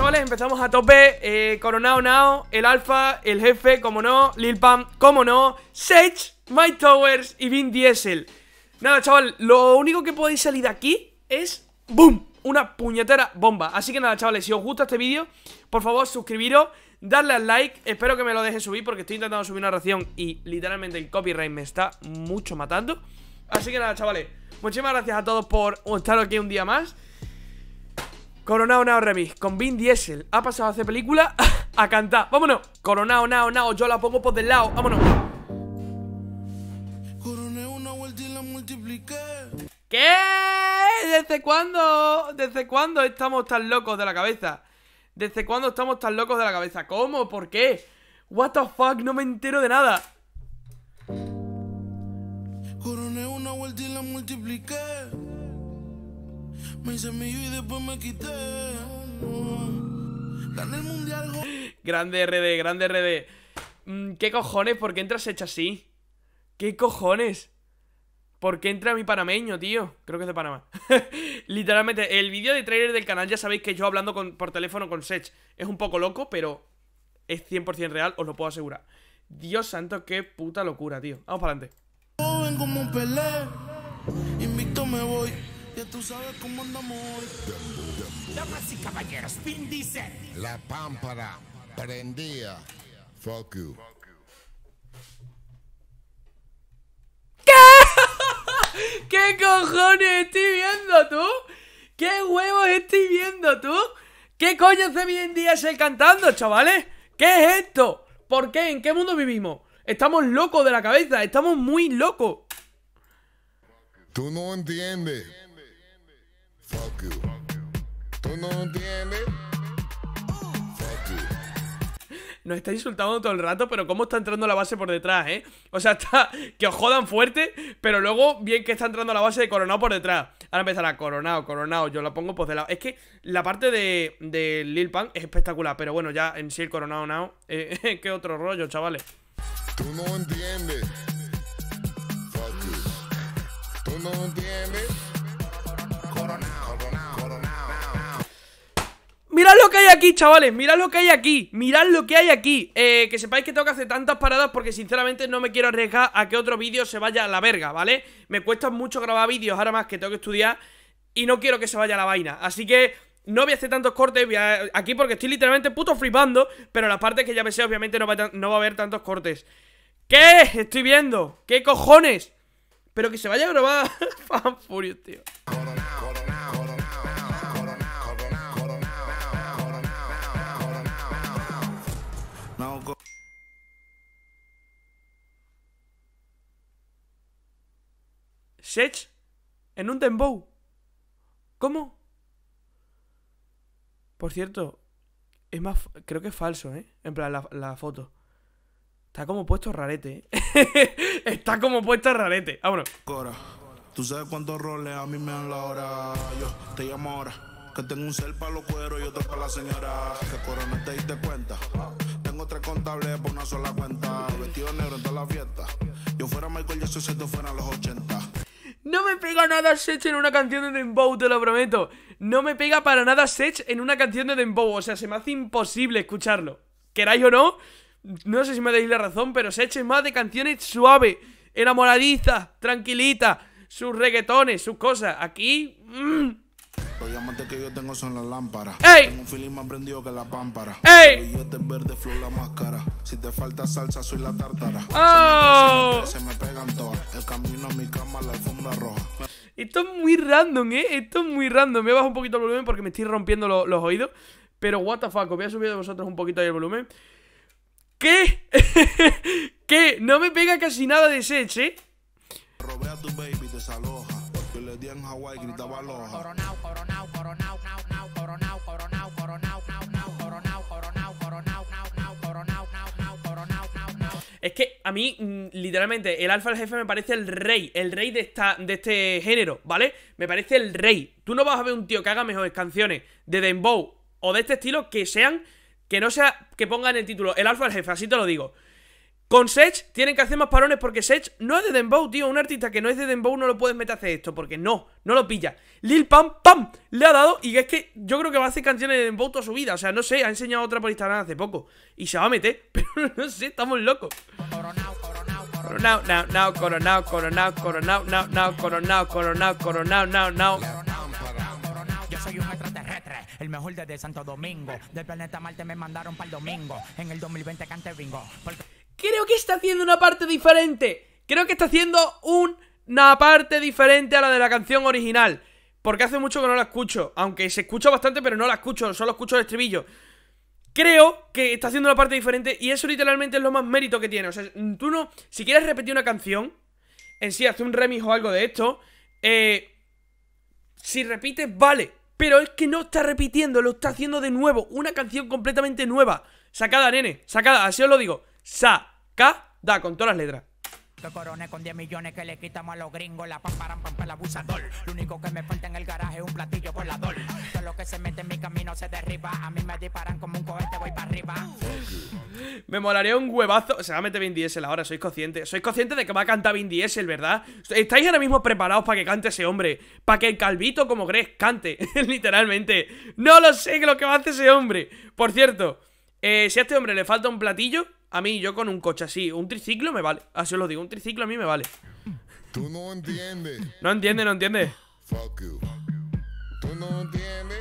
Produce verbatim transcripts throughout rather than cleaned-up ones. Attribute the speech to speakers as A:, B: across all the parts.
A: chavales, empezamos a tope. eh, Coronao Now, el Alfa, el Jefe, como no, Lil Pump, como no, Sage, Mike Towers y Vin Diesel. Nada, chaval, lo único que podéis salir de aquí es ¡boom! Una puñetera bomba. Así que nada, chavales, si os gusta este vídeo, por favor, suscribiros, darle al like. Espero que me lo deje subir porque estoy intentando subir una reacción y literalmente el copyright me está mucho matando. Así que nada, chavales, muchísimas gracias a todos por estar aquí un día más. Coronao Now Remix con Vin Diesel. Ha pasado a hacer película a cantar. Vámonos. Coronao Now Now, yo la pongo por del lado. Vámonos.
B: Coroné una vuelta y la multipliqué.
A: ¿Qué? ¿Desde cuándo? ¿Desde cuándo estamos tan locos de la cabeza? ¿Desde cuándo estamos tan locos de la cabeza? ¿Cómo? ¿Por qué? What the fuck, no me entero de nada.
B: Coroné una vuelta y la multipliqué. Me hice mío y después me quité. Gané el mundial.
A: Grande R D, grande R D. mm, ¿Qué cojones? ¿Por qué entras hecha así? ¿Qué cojones? ¿Por qué entra mi panameño, tío? Creo que es de Panamá. Literalmente, el vídeo de trailer del canal, ya sabéis que yo hablando con, por teléfono con Sech es un poco loco, pero es cien por cien real, os lo puedo asegurar. Dios santo, qué puta locura, tío. Vamos para adelante.
B: Joven como un Pelé, invicto me voy. Ya tú sabes cómo andamos hoy.
C: Damas y caballeros, Vin Diesel.
D: La pámpara prendía. Fuck you.
A: ¿Qué cojones estoy viendo, tú? ¿Qué huevos estoy viendo, tú? ¿Qué coño hace Vin Diesel cantando, chavales? ¿Qué es esto? ¿Por qué? ¿En qué mundo vivimos? Estamos locos de la cabeza, estamos muy locos.
D: Tú no entiendes. Fuck you. Tú no entiendes. Fuck you.
A: Nos está insultando todo el rato, pero cómo está entrando la base por detrás, ¿eh? O sea, está que os jodan fuerte, pero luego bien que está entrando la base de Coronao por detrás. Ahora empezará Coronao, Coronao, yo la pongo pues de lado. Es que la parte de, de Lil Pump es espectacular, pero bueno, ya en sí el Coronao Now, eh, qué otro rollo, chavales.
D: Tú no entiendes. Fuck you. Tú no entiendes. Coronao, coronao, coronao.
A: Mirad lo que hay aquí, chavales, mirad lo que hay aquí. Mirad lo que hay aquí. eh, Que sepáis que tengo que hacer tantas paradas porque sinceramente no me quiero arriesgar a que otro vídeo se vaya a la verga, ¿vale? Me cuesta mucho grabar vídeos, ahora más que tengo que estudiar y no quiero que se vaya a la vaina. Así que no voy a hacer tantos cortes voy a, aquí porque estoy literalmente puto flipando. Pero la parte que ya me sé obviamente no va, a, no va a haber tantos cortes. ¿Qué? Estoy viendo. ¿Qué cojones? Pero que se vaya a grabar Fan Furious, tío.
B: No, co-
A: Sech en un dembow. ¿Cómo? Por cierto, es más, creo que es falso, ¿eh? En plan, la, la foto está como puesto rarete, ¿eh? Está como puesto rarete. Vámonos.
B: Cora, tú sabes cuántos roles a mí me dan la hora. Yo te llamo ahora, que tengo un cel para los cueros y otro para la señora. Que Corona te diste cuenta. Tengo tres contables por una sola cuenta. Vestido negro en toda la fiesta. Yo fuera Michael Jackson si esto fuera los ochenta.
A: No me pega nada Sech en una canción de dembow, te lo prometo. No me pega para nada Sech en una canción de dembow. O sea, se me hace imposible escucharlo. Queráis o no, no sé si me dais la razón, pero Sech es más de canciones suaves, enamoradizas, tranquilitas, sus reggaetones, sus cosas. Aquí... Mmm.
B: Los diamantes que yo tengo son las lámparas.
A: ¡Ey!
B: Tengo un feeling más prendido que la pámpara.
A: ¡Ey!
B: El billete es verde, flow la máscara. Si te falta salsa, soy la tártara.
A: ¡Oh!
B: Se me, se me pegan todas. El camino a mi cama, la alfombra roja.
A: Esto es muy random, ¿eh? Esto es muy random. Me bajo un poquito el volumen porque me estoy rompiendo lo, los oídos. Pero what the fuck, os voy a subir de vosotros un poquito ahí el volumen. ¿Qué? ¿Qué? No me pega casi nada de Sech, ¿eh?
B: Robé a tu baby, desaloja. Yo le di en Hawái, gritaba aloha.
C: Coronao, coronao, coronao, nao, nao, coronao, coronao, coronao, nao, nao, coronao, coronao, coronao, nao, nao, coronao, nao, nao, coronao, nao, nao.
A: Es que a mí, mm, literalmente, el Alfa el Jefe me parece el rey. El rey de, esta, de este género, ¿vale? Me parece el rey. Tú no vas a ver un tío que haga mejores canciones de dembow o de este estilo que sean... Que no sea... Que pongan el título el Alfa el Jefe, así te lo digo. Con Sech tienen que hacer más parones porque Sech no es de Dembow, tío. Un artista que no es de Dembow no lo puedes meter a hacer esto porque no, no lo pilla. Lil Pump, ¡pam! Le ha dado y es que yo creo que va a hacer canciones de Dembow toda su vida. O sea, no sé, ha enseñado otra por Instagram hace poco y se va a meter, pero no sé, estamos locos. Coronao, now, now, coronao, coronao, coronao, now, now, coronao, coronao, coronao, now, now.
C: Yo soy un extraterrestre, el mejor desde Santo Domingo. Del planeta Marte me mandaron para el domingo. En el dos mil veinte cante bingo. Porque...
A: Creo que está haciendo una parte diferente. Creo que está haciendo una parte diferente a la de la canción original. Porque hace mucho que no la escucho. Aunque se escucha bastante, pero no la escucho. Solo escucho el estribillo. Creo que está haciendo una parte diferente. Y eso literalmente es lo más mérito que tiene. O sea, tú no... Si quieres repetir una canción, en sí, hace un remix o algo de esto, eh... si repites, vale. Pero es que no está repitiendo, lo está haciendo de nuevo. Una canción completamente nueva. Sacada, nene, sacada, así os lo digo. Sacada, con todas las letras.
C: Que corone con diez millones que le quitamos a los gringos. La pamparan, pampa, el abusador. Lo único que me falta en el garaje es un platillo volador. Todo lo que se mete en mi camino se derriba. A mí me disparan como un cohete, voy para arriba.
A: Me molaría un huevazo. Se va a meter Vin Diesel ahora, sois conscientes. Sois conscientes de que va a cantar Vin Diesel, ¿verdad? ¿Estáis ahora mismo preparados para que cante ese hombre? Para que el calvito como Greg cante. Literalmente. No lo sé que lo que va a hacer ese hombre. Por cierto, eh, si a este hombre le falta un platillo, a mí yo con un coche así, un triciclo me vale. Así os lo digo, un triciclo a mí me vale.
D: Tú no entiendes.
A: No entiende, no entiende.
D: Fuck you. Tú no entiendes.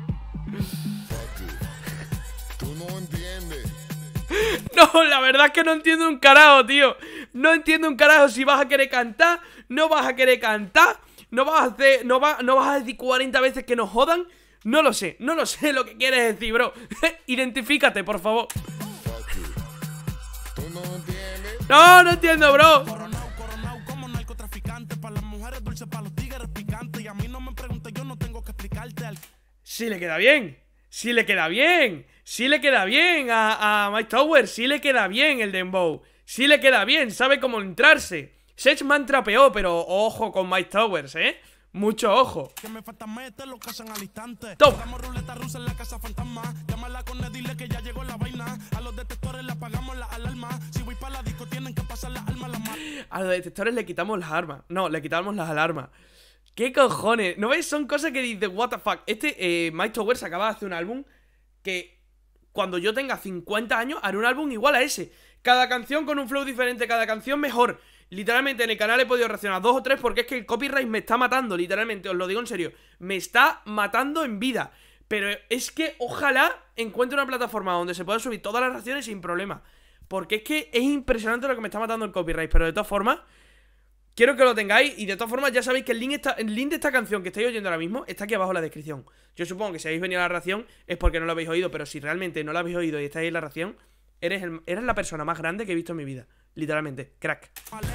D: Fuck you. Tú no entiendes.
A: No, la verdad es que no entiendo un carajo, tío. No entiendo un carajo. Si vas a querer cantar, no vas a querer cantar. No vas a hacer, no, va, no vas a decir cuarenta veces que nos jodan. No lo sé, no lo sé lo que quieres decir, bro. Identifícate, por favor.
D: Fuck you. Tú no entiendes.
A: No, no entiendo, bro.
B: Coronao, coronao como narcotraficante. Para las mujeres dulces, para los tigres picantes. Y a mí no me preguntes, yo no tengo que explicarte. Al...
A: Sí le queda bien. Sí le queda bien. Sí le queda bien a, a Mike Towers. Sí le queda bien el Dembow. Sí le queda bien. Sabe cómo entrarse. Sech man trapeó, pero ojo con Mike Towers, ¿eh? Mucho ojo.
B: Que me falta meter lo que hacen al instante.
A: Top.
B: Hagamos ruleta rusa en la casa fantasma. Llámala con él, dile que ya llegó la vaina. A los detectores le apagamos la alarma. Si voy para la disco tienen que pasar las armas las más.
A: A los detectores le quitamos las armas. No, le quitamos las alarmas. ¿Qué cojones? ¿No ves? Son cosas que dices, what the fuck. Este, eh, Mike Towers acaba de hacer un álbum que cuando yo tenga cincuenta años haré un álbum igual a ese. Cada canción con un flow diferente, cada canción mejor. Literalmente en el canal he podido reaccionar dos o tres porque es que el copyright me está matando, literalmente, os lo digo en serio. Me está matando en vida. Pero es que ojalá encuentre una plataforma donde se pueda subir todas las reacciones sin problema. Porque es que es impresionante lo que me está matando el copyright. Pero de todas formas, quiero que lo tengáis. Y de todas formas ya sabéis que el link, está, el link de esta canción que estáis oyendo ahora mismo está aquí abajo en la descripción. Yo supongo que si habéis venido a la reacción es porque no lo habéis oído. Pero si realmente no lo habéis oído y estáis en la reacción, eres, el, eres la persona más grande que he visto en mi vida. Literalmente, crack.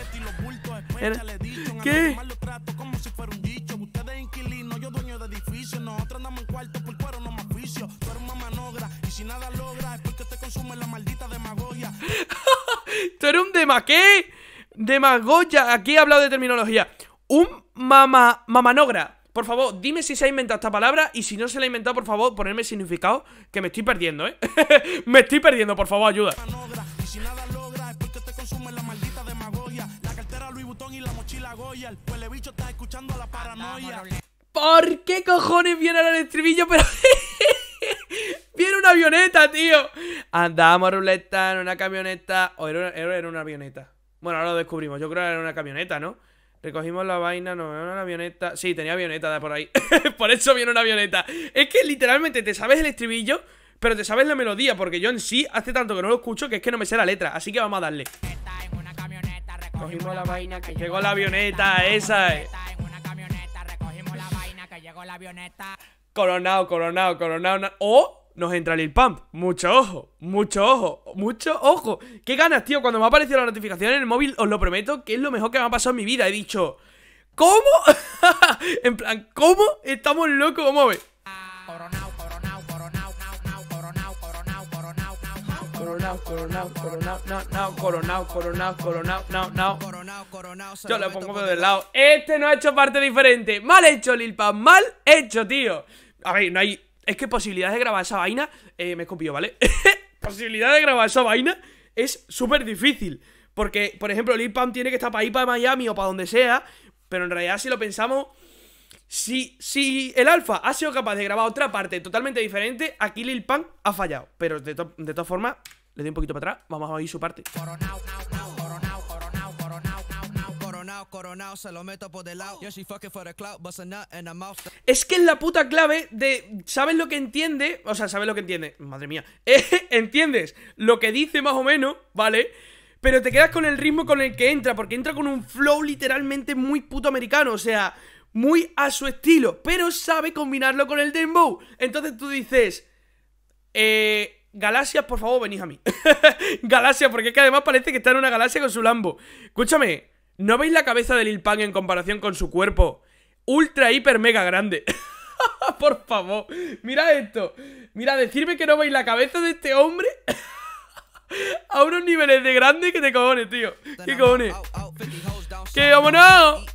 A: ¿Qué? ¿Tú eres un dema qué? Demagoya. Aquí he hablado de terminología. Un mama mamanogra. Por favor, dime si se ha inventado esta palabra. Y si no se la ha inventado, por favor, ponerme significado. Que me estoy perdiendo, ¿eh? Me estoy perdiendo, por favor, ayuda. ¿Por qué cojones viene ahora el estribillo? Pero viene una avioneta, tío. Andamos ruleta en una camioneta. O era, era, era una avioneta. Bueno, ahora lo descubrimos. Yo creo que era una camioneta, ¿no? Recogimos la vaina, no, era una avioneta. Sí, tenía avioneta de por ahí. Por eso viene una avioneta. Es que literalmente te sabes el estribillo, pero te sabes la melodía. Porque yo en sí hace tanto que no lo escucho que es que no me sé la letra. Así que vamos a darle. Cogimos la vaina que llegó la avioneta, esa es. Coronao, coronao, coronao. O nos entra Lil Pump. Mucho ojo, mucho ojo, mucho ojo. Qué ganas, tío. Cuando me ha aparecido la notificación en el móvil, os lo prometo que es lo mejor que me ha pasado en mi vida. He dicho, ¿cómo? En plan, ¿cómo? Estamos locos, ¿cómo ves?
C: Coronao, coronao, coronao, coronao, coronao, coronao, coronao,
A: Coronao, coronao, coronao, no, no, coronao, coronao, coronao, no, no.
E: Coronao, coronao, se
A: Yo
E: lo
A: le
E: meto
A: pongo
E: por
A: del lado. Este no ha hecho parte diferente. Mal hecho, Lil Pump. Mal hecho, tío. A ver, no hay... Es que posibilidades de grabar esa vaina... Eh, me escupió, ¿vale? Posibilidades de grabar esa vaina... es súper difícil. Porque, por ejemplo, Lil Pump tiene que estar para ir para Miami o para donde sea. Pero en realidad, si lo pensamos, si, si el Alfa ha sido capaz de grabar otra parte totalmente diferente, aquí Lil Pump ha fallado. Pero de, to de todas formas, le doy un poquito para atrás. Vamos a oír su parte.
C: Coronao, coronao, coronao, coronao, coronao, coronao, coronao, se lo meto por del lado. Yo she fucking for the clout, bust a nut in the mouth.
A: Es que es la puta clave de... ¿Sabes lo que entiende? O sea, ¿sabes lo que entiende? Madre mía. Eh, ¿Entiendes lo que dice más o menos? ¿Vale? Pero te quedas con el ritmo con el que entra, porque entra con un flow literalmente muy puto americano, o sea, muy a su estilo, pero sabe combinarlo con el dembow. Entonces tú dices, eh, Galaxias, por favor, venid a mí. Galaxias, porque es que además parece que está en una galaxia con su Lambo. Escúchame, ¿no veis la cabeza de Lil Pump en comparación con su cuerpo? Ultra, hiper, mega grande. Por favor, mira esto. Mira, decirme que no veis la cabeza de este hombre... A unos niveles de grande que te cojones, tío. ¿Qué cojones? ¡Que vámonos!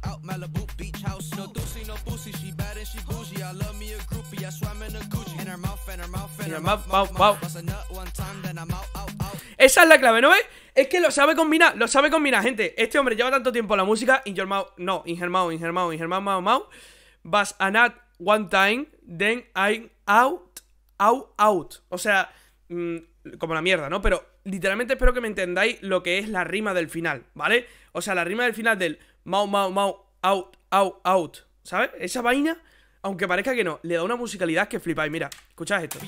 A: Esa es la clave, ¿no ves? Es que lo sabe combinar, lo sabe combinar, gente. Este hombre lleva tanto tiempo en la música. In your mouth, no, in her mouth, in her mouth, in her mouth, mouth, mouth. But a not one time, then I'm out, out, out. O sea, mmm, como la mierda, ¿no? Pero literalmente espero que me entendáis lo que es la rima del final, ¿vale? O sea, la rima del final del mau, mau, mau, out, out, out, ¿sabes? Esa vaina, aunque parezca que no, le da una musicalidad que flipáis. Mira, escuchad esto.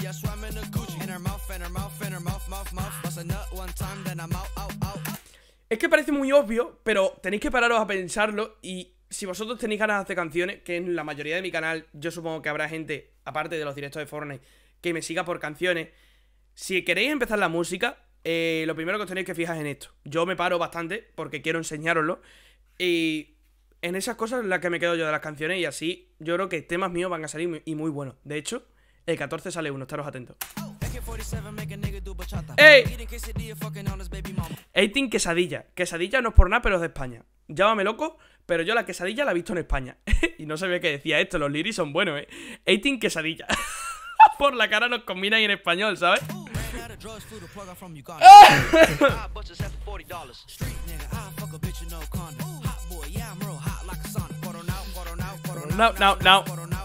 A: Es que parece muy obvio, pero tenéis que pararos a pensarlo. Y si vosotros tenéis ganas de hacer canciones, que en la mayoría de mi canal, yo supongo que habrá gente, aparte de los directos de Fortnite, que me siga por canciones. Si queréis empezar la música, eh, lo primero que os tenéis que fijar en esto. Yo me paro bastante porque quiero enseñároslo. Y en esas cosas es las que me quedo yo de las canciones. Y así yo creo que temas míos van a salir muy, y muy buenos. De hecho, el catorce sale uno, estaros atentos. ¡Ey! dieciocho quesadilla. Quesadilla no es por nada, pero es de España. Llámame loco, pero yo la quesadilla la he visto en España. Y no sabía que decía esto, los lyrics son buenos, eh. dieciocho quesadilla. Por la cara nos combinan en español, ¿sabes? No, no, no.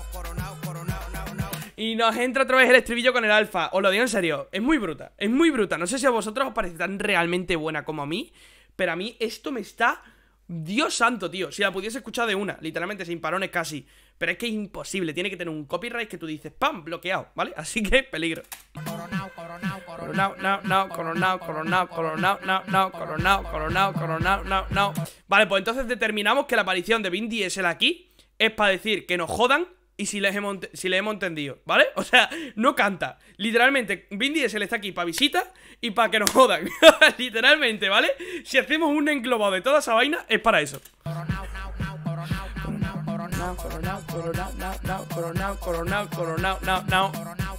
A: Y nos entra otra vez el estribillo con el Alfa. Os lo digo en serio, es muy bruta. Es muy bruta, no sé si a vosotros os parece tan realmente buena como a mí, pero a mí esto me está... Dios santo, tío, si la pudiese escuchar de una, literalmente sin parones casi. Pero es que es imposible, tiene que tener un copyright que tú dices, ¡pam!, bloqueado, ¿vale? Así que, peligro. Coronao, coronao, coronao, coronao, coronao, coronao, coronao, coronao, coronao, coronao, coronao, coronao. Vale, pues entonces determinamos que la aparición de Vin Diesel aquí es para decir que nos jodan y si les hemos, si les hemos entendido, ¿vale? O sea, no canta. Literalmente, Vin Diesel está aquí para visita y para que nos jodan. Literalmente, ¿vale? Si hacemos un englobado de toda esa vaina, es para eso. Coronao, coronao, coronao, coronao, coronao, coronao, coronao, coronao, coronao, coronao.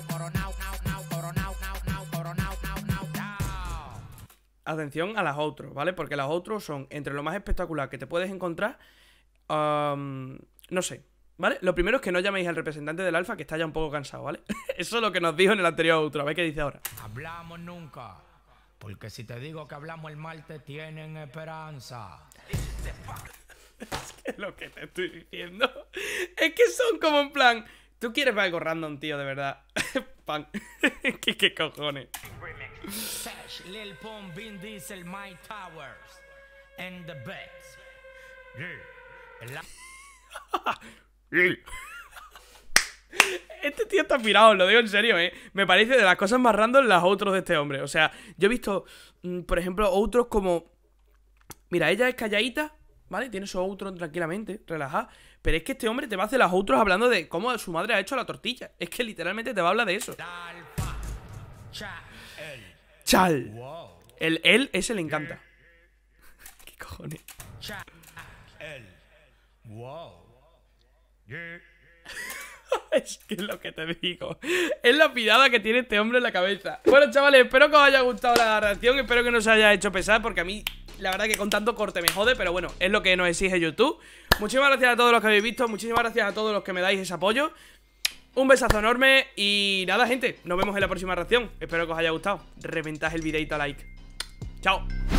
A: Atención a las outros, ¿vale? Porque las outros son entre lo más espectacular que te puedes encontrar. Um, no sé, ¿vale? Lo primero es que no llaméis al representante del Alfa, que está ya un poco cansado, ¿vale? Eso es lo que nos dijo en el anterior outro. A ver qué dice ahora.
C: Hablamos nunca, porque si te digo que hablamos el martes, tienen esperanza.
A: Es que lo que te estoy diciendo es que son como en plan... Tú quieres ver algo random, tío, de verdad. Pan. ¿Qué, ¿Qué cojones?
C: Sesh, Lil Pump, Vin Diesel, Mike Towers, and the Bets.
A: Este tío está pirado, lo digo en serio, eh. Me parece de las cosas más random las otros de este hombre. O sea, yo he visto, mmm, por ejemplo, otros como... Mira, ella es calladita, ¿vale? Tiene su outro tranquilamente, relajada. Pero es que este hombre te va a hacer las outros hablando de cómo su madre ha hecho la tortilla. Es que literalmente te va a hablar de eso. Chal. El él, ese le encanta. ¿Qué cojones? Es que es lo que te digo. Es la pirada que tiene este hombre en la cabeza. Bueno, chavales, espero que os haya gustado la reacción. Espero que no os haya hecho pesar, porque a mí, la verdad que con tanto corte me jode. Pero bueno, es lo que nos exige YouTube. Muchísimas gracias a todos los que habéis visto. Muchísimas gracias a todos los que me dais ese apoyo. Un besazo enorme. Y nada, gente, nos vemos en la próxima reacción. Espero que os haya gustado. Reventad el videito a like. Chao.